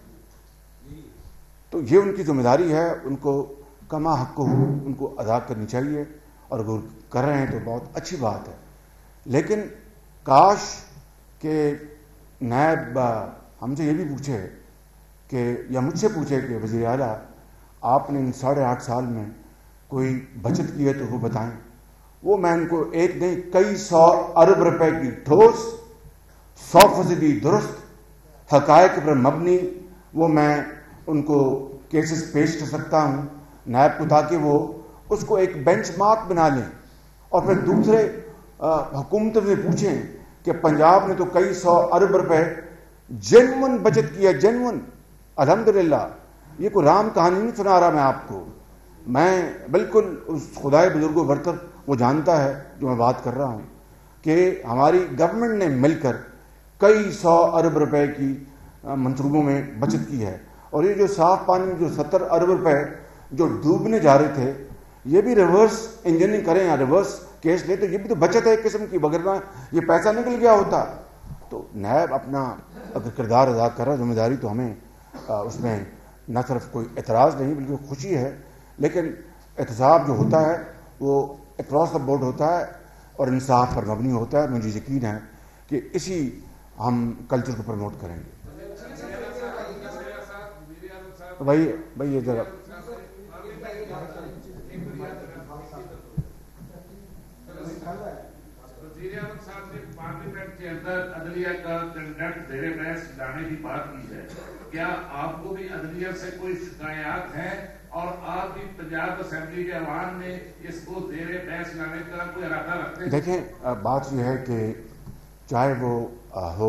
تو یہ ان کی ذمہ داری ہے, ان کو کما حق ہو ان کو ادا کرنی چاہیے اور اگر کر رہے ہیں تو بہت اچھی بات ہے. لیکن کاش کہ نیب ہم سے یہ بھی پوچھے کہ یا مجھ سے پوچھے کہ وزیر اعلیٰ آپ نے ان 8.5 سال میں کوئی بچت کی ہے تو وہ بتائیں. وہ میں ان کو ایک نہیں کئی 100 ارب روپے کی ٹھوس 100% درست حقائق پر مبنی وہ میں ان کو کیسز پیش کر سکتا ہوں نیب کو, تاکہ وہ اس کو ایک بینچ مارک بنا لیں اور پھر دوسرے حکومتوں سے پوچھیں کہ پنجاب نے تو کئی 100 ارب روپے جینون بچت کی ہے, جینون. الحمدللہ یہ کوئی رام کہانی نہیں سنا رہا میں آپ کو, میں بالکل اس خدائے بزرگوں برتر وہ جانتا ہے جو میں بات کر رہا ہوں کہ ہماری گورنمنٹ نے مل کر کئی 100 ارب روپے کی منصوبوں میں بچت کی ہے. اور یہ جو صاف پانی میں جو 70 ارب روپے جو ڈوبنے جا رہے تھے یہ بھی ریورس انجینئرنگ کریں یا ریورس کیس لیں تو یہ بھی تو بچت ہے ایک قسم کی, وگرنہ یہ پیسہ نکل گیا ہوتا. تو نیب اپنا اگر کردار ادا کر رہا ذمہ داری تو ہمیں اس میں نہ صرف کوئی اعتراض نہیں بلکہ خوشی ہے. لیکن احتساب جو ہوتا ہے وہ اکراس دا بورڈ ہوتا ہے اور انصاف پر مبنی ہوتا ہے. مجھے یقین ہے کہ اسی ہم کلچر کو پروموٹ کریں گے. بھائی یہ ذرا وزیر اعظم صاحب نے پارلیمنٹ کے اندر عدلیہ کا کنڈکٹ زیر بحث لانے کی بات کی ہے. کیا آپ کو بھی عدلیہ سے کوئی شکایات ہیں اور آپ بھی پنجاب اسمبلی کے عوام میں اس کو زیر بحث لانے کا کوئی ارادہ رکھتے ہیں؟ دیکھیں بات یہ ہے کہ چاہے وہ ہو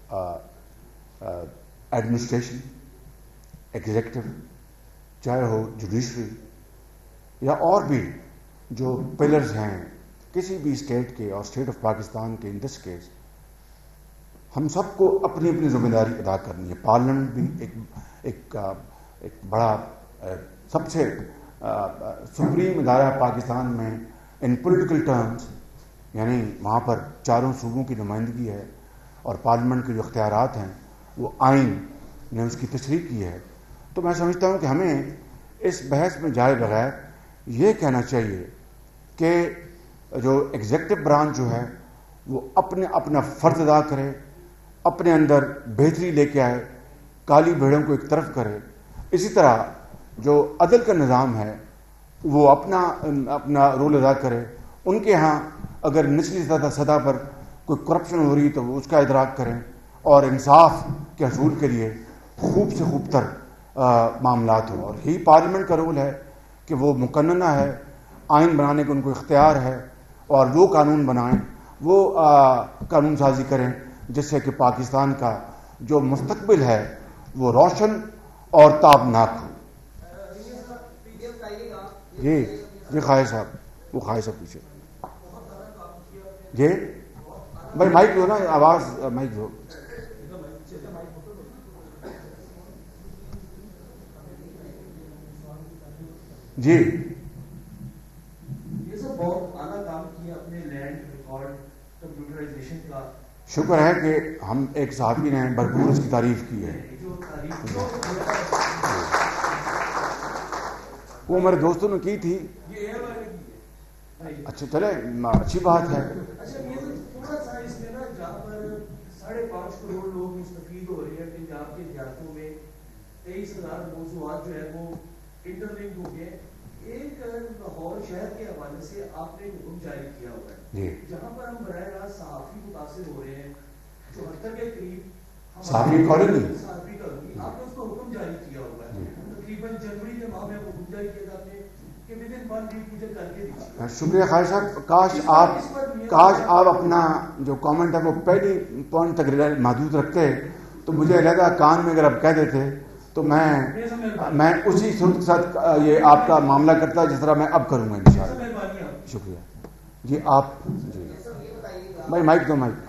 ایڈمنسٹریشن, ایگزیکٹو, چاہے ہو جوڈیشری یا اور بھی جو پلرز ہیں کسی بھی اسٹیٹ کے اور اسٹیٹ آف پاکستان کے, ان دس کیس ہم سب کو اپنی اپنی ذمہ داری ادا کرنی ہے. پارلیمنٹ بھی ایک بڑا سب سے سپریم ادارہ ہے پاکستان میں ان پولیٹیکل ٹرمز, یعنی وہاں پر چاروں صوبوں کی نمائندگی ہے اور پارلیمنٹ کے جو اختیارات ہیں وہ آئین نے اس کی تشریح کی ہے. تو میں سمجھتا ہوں کہ ہمیں اس بحث میں جائے بغیر یہ کہنا چاہیے کہ جو ایگزیکٹو برانچ جو ہے وہ اپنا فرض ادا کرے, اپنے اندر بہتری لے کے آئے, کالی بھیڑوں کو ایک طرف کرے. اسی طرح جو عدل کا نظام ہے وہ اپنا رول ادا کرے. ان کے ہاں اگر نچلی سطح پر کوئی کرپشن ہو رہی تو وہ اس کا ادراک کریں اور انصاف کے حصول کے لیے خوب سے خوب تر معاملات ہوں. اور یہی پارلیمنٹ کا رول ہے کہ وہ مقننہ ہے, آئین بنانے کا ان کو اختیار ہے, اور وہ قانون بنائیں, وہ قانون سازی کریں جس سے کہ پاکستان کا جو مستقبل ہے وہ روشن اور تابناک ہو. جی خواہش صاحب, وہ خواہش صاحب پیچھے جی بھائی مائک دو نا, آواز مائک دو. جی یہ سب بہت اعلیٰ کام کیا اپنے لینڈ ریکارڈ کمپیوٹرائزیشن کا. شکر ہے کہ ہم ایک صحافی نے بھرپور اس کی تعریف کی ہے. وہ میرے دوستوں نے کی تھی. اچھا چلے, اچھی بات ہے. اچھا یہ تھوڑا سا اس میں نا جہاں پر 5.5 کروڑ لوگ مستفید ہو رہے ہیں پنجاب کے دیہاتوں میں, 23,000 موضوعات جو ہے وہ انٹرلنک ہو گئے. ایک لاہور شہر کے حوالے سے آپ نے حکم جاری کیا ہوا ہے جہاں پر ہم براہ راست صحافی متاثر ہو رہے ہیں, 74 کے قریب صحافی کالونی آپ نے اس کو حکم جاری کیا ہوا ہے. تقریباً جنوری کے ماہ میں حکم جاری کیا تھا آپ نے کہ ودن 1 ویک مجھے کر کے دیجیے. شکریہ خواہش صاحب. کاش آپ اپنا جو کامنٹ ہے وہ پہلی پوائنٹ تک محدود رکھتے تو مجھے علیحدہ کان میں اگر آپ کہہ دیتے تو میں اسی صورت کے ساتھ یہ آپ کا معاملہ کرتا جس طرح میں اب کروں گا انشاءاللہ. شکریہ. جی آپ جی بھائی مائک دو, مائک.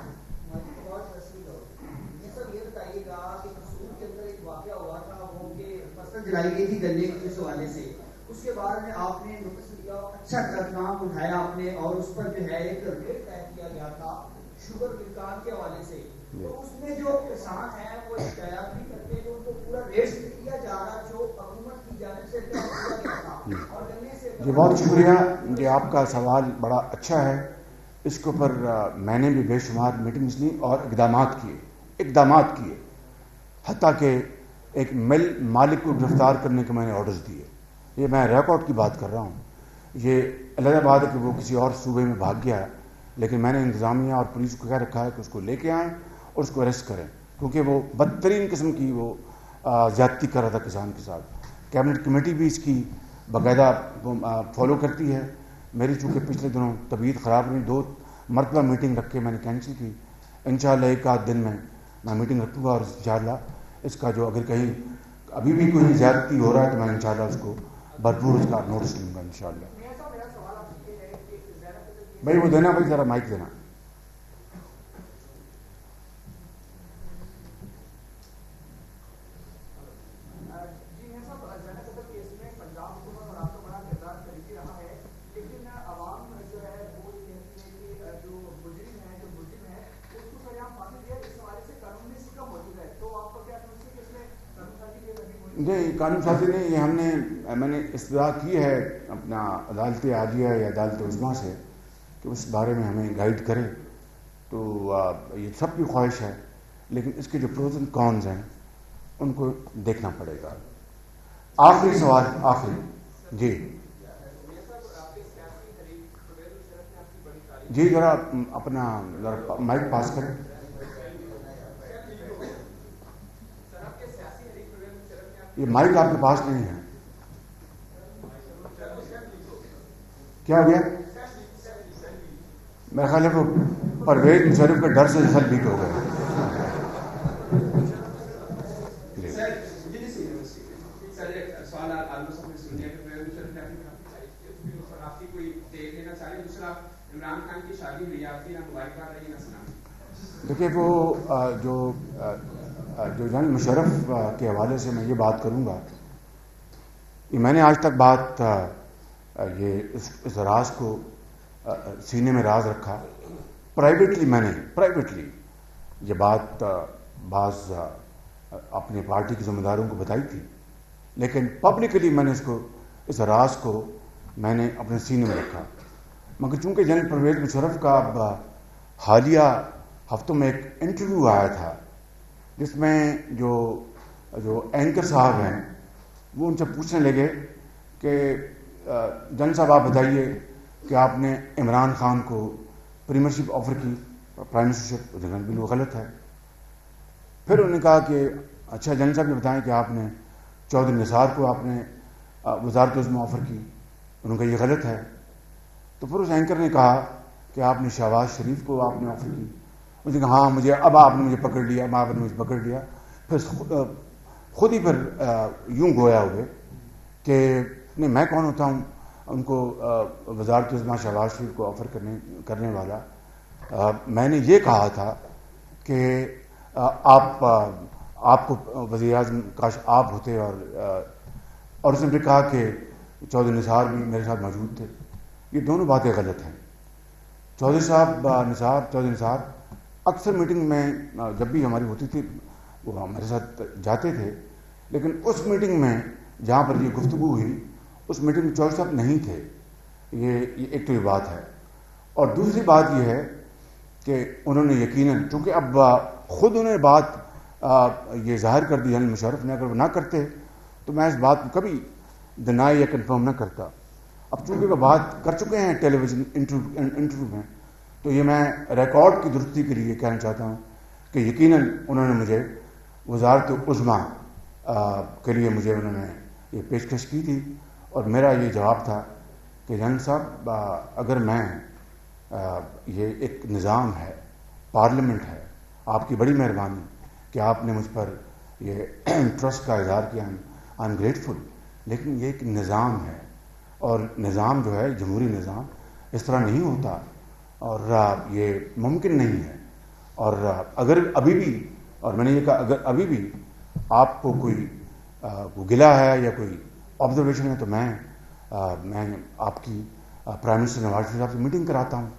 جلائی گئی تھی گلے کے حوالے سے, اس کے بارے میں آپ نے نوٹس لیا, اچھا اقدام اٹھایا آپ نے, اور اس پر جو ہے ایک ریٹ طے کیا گیا تھا شوگر ملکان کے حوالے سے. تو اس میں جو کسان ہیں وہ شکایات بھی کرتے ہیں, ان کو پورا ریٹ دیا جا رہا جو حکومت کی جانب سے کیا گیا تھا. اور گنے سے جی بہت شکریہ. جی آپ کا سوال بڑا اچھا ہے. اس کے اوپر میں نے بھی بے شمار میٹنگز لی اور اقدامات کیے, حتیٰ کہ ایک مل مالک کو گرفتار کرنے کے میں نے آرڈرز دیے. یہ میں ریکارڈ کی بات کر رہا ہوں. یہ علیحدہ بات ہے کہ وہ کسی اور صوبے میں بھاگ گیا, لیکن میں نے انتظامیہ اور پولیس کو کہہ رکھا ہے کہ اس کو لے کے آئیں اور اس کو اریسٹ کریں, کیونکہ وہ بدترین قسم کی وہ زیادتی کر رہا تھا کسان کے ساتھ. کیبنٹ کمیٹی بھی اس کی باقاعدہ فالو کرتی ہے. میری چونکہ پچھلے دنوں طبیعت خراب رہی, 2 مرتبہ میٹنگ رکھ کے میں نے کینسل کی. انشاءاللہ 1 دن میں میٹنگ رکھوں گا, اور انشاءاللہ اس کا جو اگر کہیں ابھی بھی کوئی زیادتی ہو رہا ہے تو میں انشاءاللہ اس کو بھرپور اس کا نوٹس لوں گا انشاءاللہ. بھائی وہ دینا, بھائی ذرا مائک دینا. نہیں, قانون سازی نہیں, یہ میں نے استدعا کی ہے اپنا عدالت عالیہ یا عدالت عظمیٰ سے کہ اس بارے میں ہمیں گائیڈ کریں. تو یہ سب کی خواہش ہے, لیکن اس کے جو پروز اینڈ کونز ہیں ان کو دیکھنا پڑے گا. آخری سوال, آخری. جی ذرا اپنا ذرا مائک پاس کریں. یہ مائک آپ کے پاس نہیں ہے. کیا ہو گیا؟ میرا خیال ہے وہ پرویز مشرف کے ڈر سے سر بیٹ ہو گئے. دیکھیے وہ جو جنرل مشرف کے حوالے سے میں یہ بات کروں گا, یہ میں نے آج تک بات یہ اس راز کو سینے میں راز رکھا. پرائیویٹلی میں نے یہ بات بعض اپنے پارٹی کے ذمہ داروں کو بتائی تھی, لیکن پبلکلی میں نے اس راز کو میں نے اپنے سینے میں رکھا. مگر چونکہ جنرل پرویز مشرف کا حالیہ ہفتوں میں ایک انٹرویو آیا تھا جس میں جو اینکر صاحب ہیں وہ ان سے پوچھنے لگے کہ جنرل صاحب آپ بتائیے کہ آپ نے عمران خان کو پریمیئرشپ آفر کی، پرائم منسٹرشپ، بالکل غلط ہے۔ پھر انہوں نے کہا کہ اچھا جنرل صاحب یہ بتائیں کہ آپ نے چودھری نثار کو آپ نے وزارت عظمیٰ آفر کی، انہوں نے کہا یہ غلط ہے۔ تو پھر اس اینکر نے کہا کہ آپ نے شہباز شریف کو آپ نے آفر کی، مجھے کہا ہاں مجھے اب آپ نے مجھے پکڑ لیا، اب آپ نے مجھے پکڑ لیا۔ پھر خود ہی پھر یوں گویا ہوئے کہ نہیں میں کون ہوتا ہوں ان کو وزارت عظمیٰ شہباز شریف کو آفر کرنے والا۔ میں نے یہ کہا تھا کہ آپ کو وزیر اعظم کاش آپ ہوتے، اور اس نے بھی کہا کہ چودھری نثار بھی میرے ساتھ موجود تھے۔ یہ دونوں باتیں غلط ہیں۔ چودھری نثار اکثر میٹنگ میں جب بھی ہماری ہوتی تھی وہ ہمارے ساتھ جاتے تھے، لیکن اس میٹنگ میں جہاں پر یہ گفتگو ہوئی اس میٹنگ میں چودھری صاحب نہیں تھے۔ یہ ایک تو یہ بات ہے، اور دوسری بات یہ ہے کہ انہوں نے یقیناً چونکہ اب خود انہوں نے بات یہ ظاہر کر دی جنرل مشرف نے، اگر وہ نہ کرتے تو میں اس بات کو کبھی ڈینائی یا کنفرم نہ کرتا۔ اب چونکہ وہ بات کر چکے ہیں ٹیلی ویژن انٹرویو میں، تو یہ میں ریکارڈ کی درستی کے لیے کہنا چاہتا ہوں کہ یقیناً انہوں نے مجھے وزارت عظمیٰ کے لیے مجھے انہوں نے یہ پیشکش کی تھی، اور میرا یہ جواب تھا کہ جنرل صاحب اگر میں یہ ایک نظام ہے، پارلیمنٹ ہے، آپ کی بڑی مہربانی کہ آپ نے مجھ پر یہ ٹرسٹ کا اظہار کیا، آئی ایم گریٹفل، لیکن یہ ایک نظام ہے، اور نظام جو ہے جمہوری نظام اس طرح نہیں ہوتا، اور یہ ممکن نہیں ہے۔ اور اگر ابھی بھی، اور میں نے یہ کہا اگر ابھی بھی آپ کو کوئی گلہ ہے یا کوئی آبزرویشن ہے تو میں آپ کی پرائم منسٹر نواز شریف صاحب سے میٹنگ کراتا ہوں،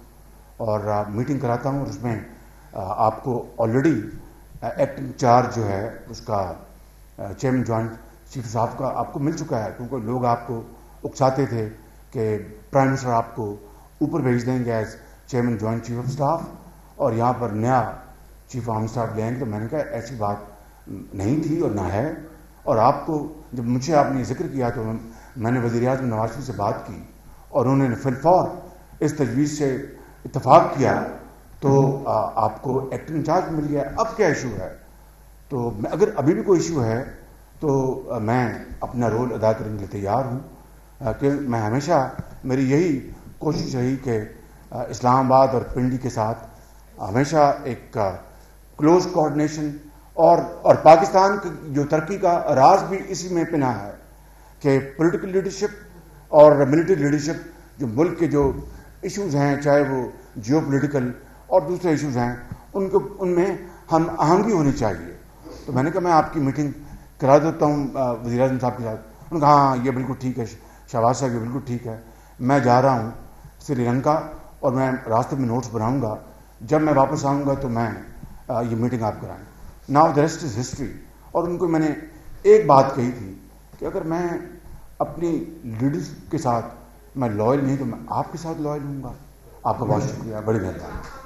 اور اس میں آپ کو آلریڈی ایکٹنگ چارج جو ہے اس کا چیئرمین جوائنٹ چیف صاحب کا آپ کو مل چکا ہے، کیونکہ لوگ آپ کو اکساتے تھے کہ پرائم منسٹر آپ کو اوپر بھیج دیں گے as chairman joint chief of staff, اور یہاں پر نیا چیف آف اسٹاف لے آئیں گے۔ تو میں نے کہا ایسی بات نہیں تھی اور نہ ہے، اور آپ کو جب مجھ سے آپ نے ذکر کیا تو میں نے وزیر اعظم نواز شریف سے بات کی، اور انہوں نے فی الفور اس تجویز سے اتفاق کیا، تو آپ کو ایکٹنگ انچارج مل گیا۔ اب کیا ایشو ہے؟ تو اگر ابھی بھی کوئی ایشو ہے تو میں اپنا رول ادا کرنے کے لیے تیار ہوں، کہ میں ہمیشہ میری یہی کوشش رہی کہ اسلام آباد اور پنڈی کے ساتھ ہمیشہ ایک کلوز کوآرڈینیشن، اور پاکستان کی جو ترقی کا راز بھی اسی میں پنہا ہے کہ پولیٹیکل لیڈرشپ اور ملٹری لیڈرشپ، جو ملک کے جو ایشوز ہیں چاہے وہ جیو پولیٹیکل اور دوسرے ایشوز ہیں، ان میں ہم آہنگی ہونی چاہیے۔ تو میں نے کہا میں آپ کی میٹنگ کرا دیتا ہوں وزیر اعظم صاحب کے ساتھ۔ انہوں نے کہا ہاں یہ بالکل ٹھیک ہے شہباز صاحب، یہ بالکل ٹھیک ہے، میں جا رہا ہوں سری لنکا، اور میں راستے میں نوٹس بناؤں گا، جب میں واپس آؤں گا تو میں یہ میٹنگ آپ کرائیں۔ Now the rest is history. اور ان کو میں نے ایک بات کہی تھی کہ اگر میں اپنی لیڈرز کے ساتھ میں لائل نہیں تو میں آپ کے ساتھ لائل ہوں گا۔ آپ کا بہت شکریہ، بڑی مہربانی۔